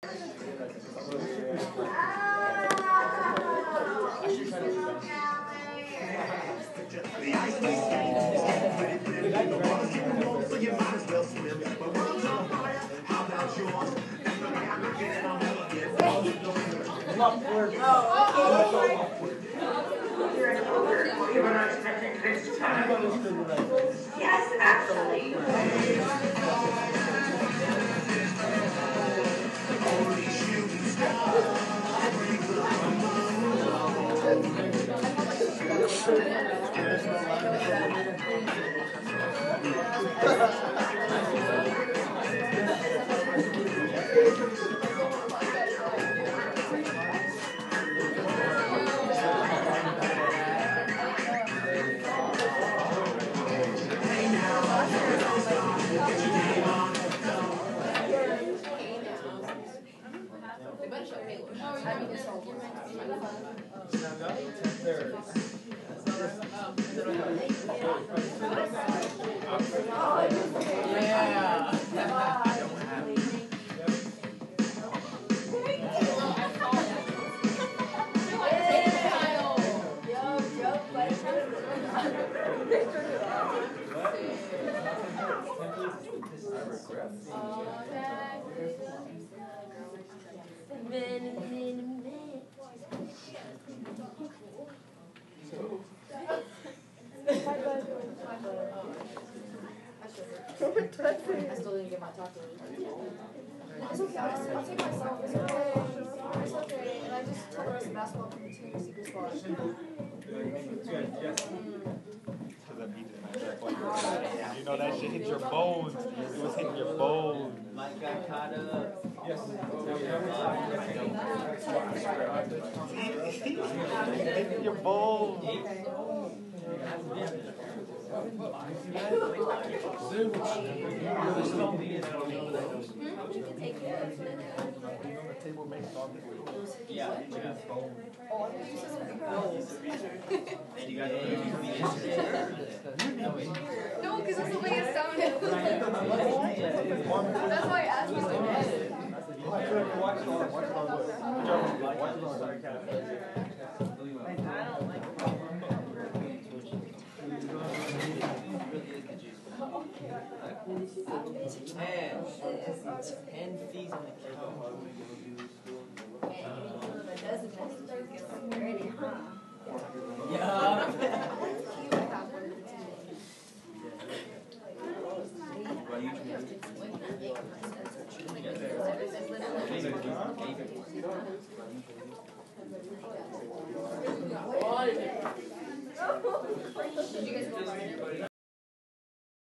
The ice we skate is all pretty thin. The water's getting cold, so you might as well swim. My world's on fire. How about yours? Definitely I'm not getting on the get we were not expecting this time. Yes, actually. Only shooting stars. I still didn't get my taco. It's okay, I'll take myself. It's okay. It's okay. And I just told the rest of basketball from the team to secret spot. You know that shit hit your bones. It was hitting your bones. Mike got caught up. Yes. Hitting your bones. Yeah. And you guys No, because it's the way it sounded. That's why I asked you to edit. Ten fees on the count. Yeah. Did you guys go